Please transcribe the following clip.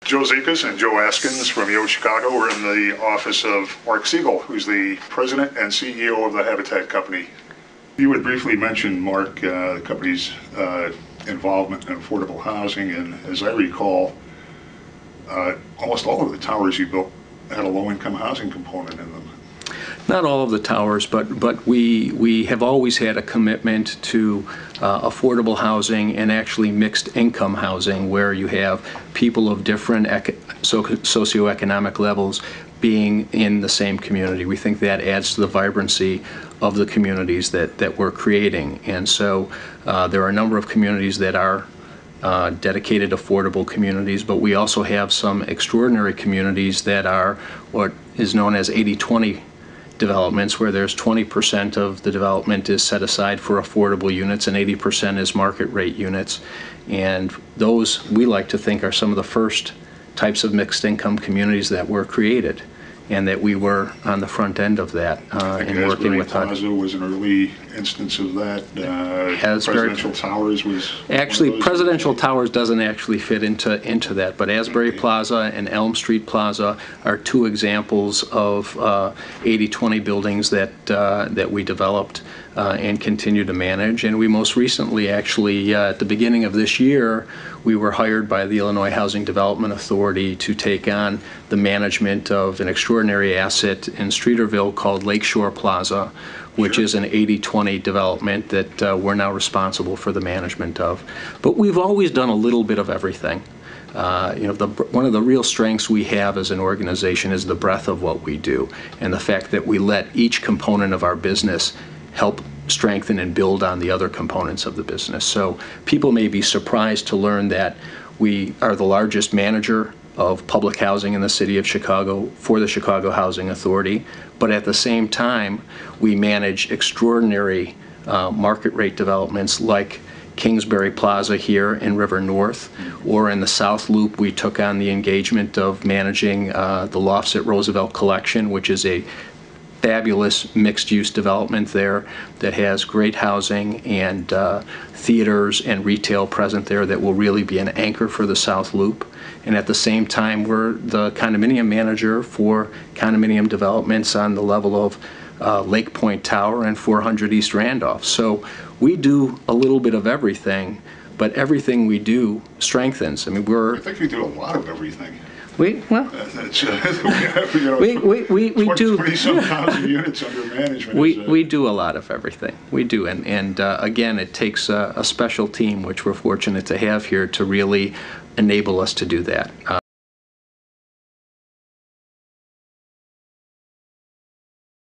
Joe Zekas and Joe Askins from Yo Chicago. We're in the office of Mark Siegel, who's the president and CEO of the Habitat Company. You would briefly mention, Mark, the company's involvement in affordable housing, and as I recall, almost all of the towers you built had a low-income housing component in them. Not all of the towers, but we have always had a commitment to affordable housing and actually mixed income housing, where you have people of different socioeconomic levels being in the same community. We think that adds to the vibrancy of the communities that we're creating. And so there are a number of communities that are dedicated affordable communities, but we also have some extraordinary communities that are what is known as 80-20 developments, where there's 20% of the development is set aside for affordable units and 80% is market rate units. And those, we like to think, are some of the first types of mixed income communities that were created, and that we were on the front end of that in working with HUD. Plaza was an early instance of that. Presidential Towers was actually, Presidential Towers doesn't actually fit into that, but Asbury Plaza and Elm Street Plaza are two examples of 80-20 buildings that we developed and continue to manage. And we most recently, actually, at the beginning of this year, we were hired by the Illinois Housing Development Authority to take on the management of an extraordinary asset in Streeterville called Lakeshore Plaza, which is an 80-20 development that we're now responsible for the management of. But we've always done a little bit of everything. One of the real strengths we have as an organization is the breadth of what we do, and the fact that we let each component of our business help strengthen and build on the other components of the business. So people may be surprised to learn that we are the largest manager of public housing in the city of Chicago for the Chicago Housing Authority, but at the same time we manage extraordinary market rate developments like Kingsbury Plaza here in River North, or in the South Loop we took on the engagement of managing the Lofts at Roosevelt Collection, which is a fabulous mixed-use development there that has great housing and theaters and retail present there that will really be an anchor for the South Loop. And at the same time, we're the condominium manager for condominium developments on the level of Lake Point Tower and 400 East Randolph. So we do a little bit of everything, but everything we do strengthens. I mean, I think we do a lot of everything. We do. 20-some thousand units under management. We do a lot of everything. We do, and again, it takes a special team, which we're fortunate to have here, to really enable us to do that.